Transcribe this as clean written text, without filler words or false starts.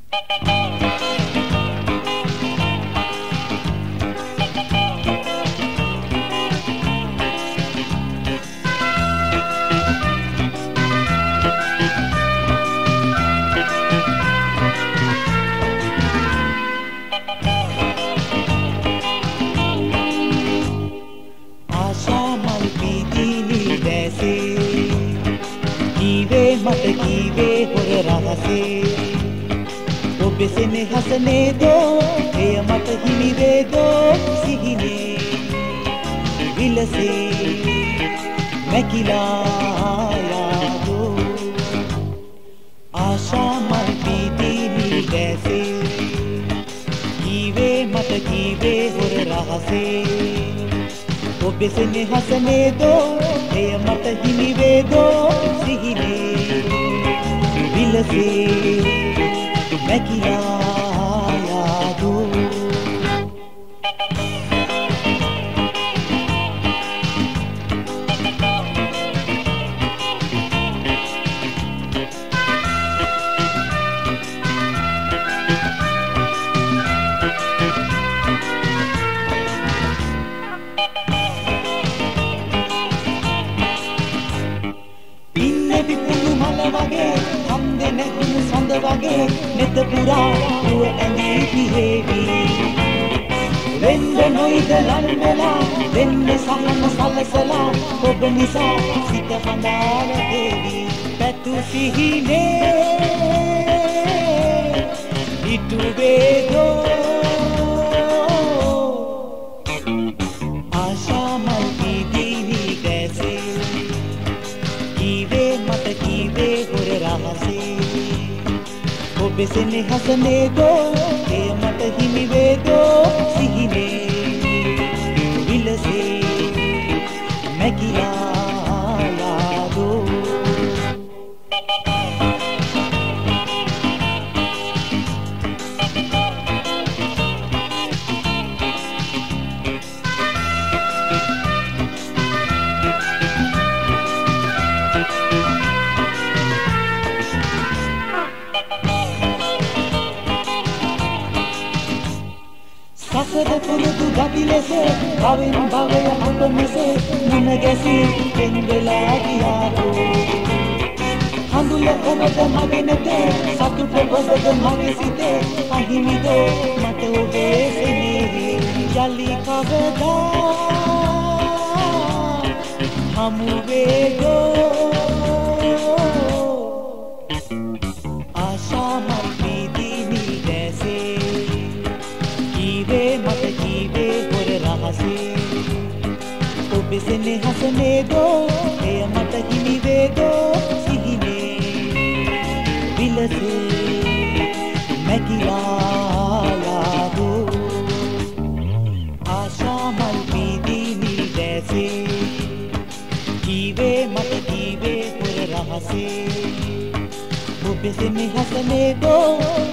मत कीवे होर रहसे ඔබ සෙනෙහසනේ දෝ එය මට හිමි වේ දෝ සිහිනේ විලසේ මැකිලා යාදෝ ආශා මල් පීතිනි දැසේ කීවේ මට කීවේ හොර රහසේ ඔබ සෙනෙහසනේ දෝ එය මට හිමි වේ දෝ සිහිනේ විලසේ මැකිලා යාදෝ වගේ හම්දේ නැගුණු සඳ වගේ මෙත පුරා දුව ඇඳී පිහේවි වෙන්න නොයිද ලල්මලා වෙන්න සහන සලසලා ඔබ නිසා සිත හඳාල දේවි පැතු සිහිනේ ඉටු වේදෝ ආශා මල් පීතිනි දැසේ කීවේ මට කීවේ හොර රහසේ ඔබ සෙනෙහසනේ දෝ එය මට හිමි වේ දෝ සිහිනේ විලසේ මැකිලා යාදෝ සසර පුරුදු ගති ලෙස භවෙන් භවය අප මෙසේ මුණ ගැසී වෙන්දලා ගියාදෝ හඳුල ඔබද මගේ නැතේ සතුට ඔබද මගේ සිතේ අහිමිදෝ මට ඔබේ සෙනෙහි යලි කවදා හමු වේදෝ ආශා මල් පීතිනි දැසේ මට කීවේ හොර රහසේ ඔබ සෙනෙහසනේ දෝ එය මට හිමි වේ දෝ සිහිනේ විලසේ මැකිලා යාදෝ ආශා මල් පීතිනි දැසේ කීවේ මට කීවේ හොර රහසේ ඔබ සෙනෙහසනේ දෝ